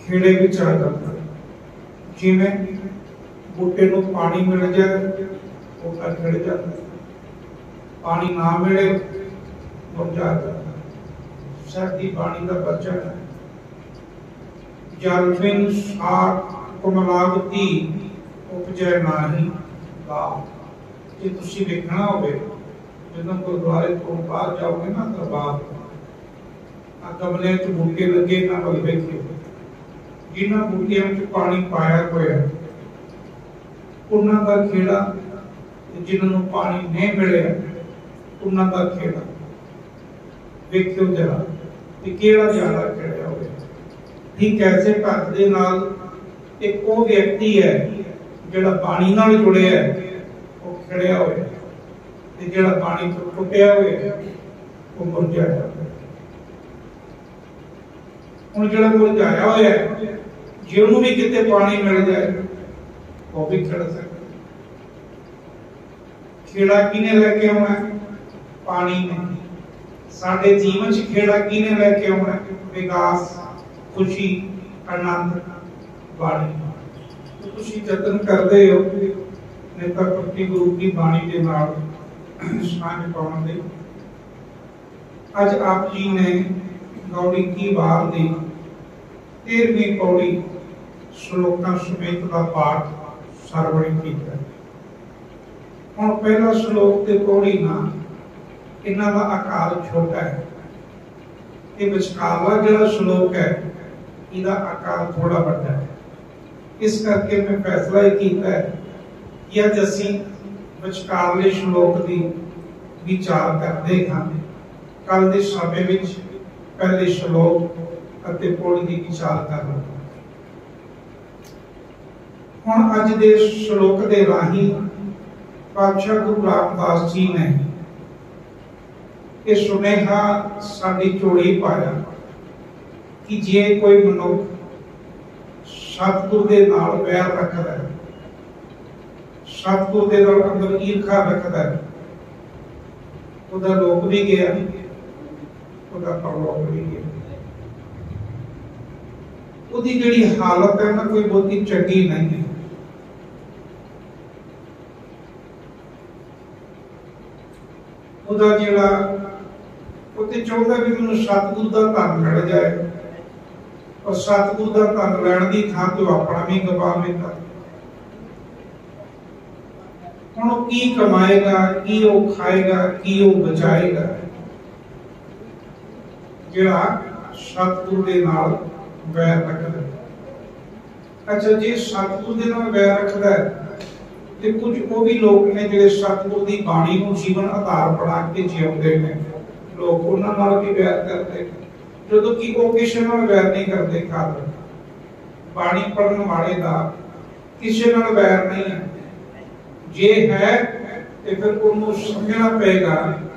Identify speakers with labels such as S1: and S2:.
S1: खेड़े विच आ जाता है। जिवें बूटे नूं पानी मिल जाए बूटा खिड़ जाता है, पानी ना मिले मुरझा जाता है। साडी बाणी का वचन है, जल बिन साग कुमलावती उपजे नाही बाग। जे तुसीं देखना होवे जदों गुरुद्वारे तो बाहर जाओगे ना दरबार, गमले च बूटे लगे ना वल वेखियो, जिन्हां बूटियां च पानी पाया होया उन्हां दा खेड़ा, जिन्हां नूं पानी नहीं मिलिया उन्हां दा खेड़ा वेखियो जरा कि किहड़ा ज्यादा खिड़िया होवे। ठीक ऐसे ढंग दे नाल एक वो व्यक्ति है जिहड़ा पानी नाल जुड़िया है वो खिड़िया होया, ते जिहड़ा पानी तो टुटिया होया वो मुरझाया होया। हुण जिहड़ा मुरझाया होया जे उहनूं भी किते पानी मिल जाए वो भी खिड़ सकदा। खेड़ा किने लेके आउणा? पानी ने। साडे जीवन च खेड़ा किने लेके आउणा? विकास, खुशी, आनंद, बाणी। तो तुसीं यतन करदे हो नेता प्रति गुरु की बाणी दे नाल साझ पाउण दे। अज आप जी ने गौड़ी की वार दी 13वीं पौड़ी श्लोकां समेत का पाठ सरवण किया। हुण पहला श्लोक ते पौड़ी ना इन्हां दा आकार छोटा है, ये विचकारला जिहड़ा श्लोक है इहदा आकार थोड़ा बड़ा है। इस करके मैं फैसला ये किया है कि अज असीं विचकारले श्लोक की विचार करते हाँ। कल के समय विच पहले श्लोक अते पौड़ी की विचार कर लवांगे। हुण अज दे श्लोक दे राही पातशाह गुरु रामदास जी ने ये सुनेहा साडी झोली पाया कि जे कोई मनुख सतगुर दे नाल वैर रखदा है, सतगुर दे नाल अंदर ईर्खा रखदा है, उहदा लोक भी गया, उहदा परलोक भी गया। उहदी जिहड़ी हालत है ना कोई बहुती चंगी नहीं है। उहदा जिहड़ा उते चाहुंदा भी मैनूं सतगुर दा धन मिल जाए, और सतगुर दा धन लैण दी थां ते अपना भी गवावेगा। हुण ओह की कमाएगा, की ओह खाएगा, की ओह बचाएगा जिहड़ा सतगुर दे नाल वैर रखदा है। अच्छा जे सतगुर दे नाल वैर रखदा है ते कुछ वो भी लोग ने जिहड़े सतगुर दी बाणी नूं जीवन आधार बना के जिउंदे ने, लोग उन्हां नाल भी वैर करदे जदों कि वो किसी नाल वैर नहीं करते। खातर बाणी पढ़न वाले दा किसी नाल वैर नहीं है। जे है ते फिर उन्होंने समझना पेगा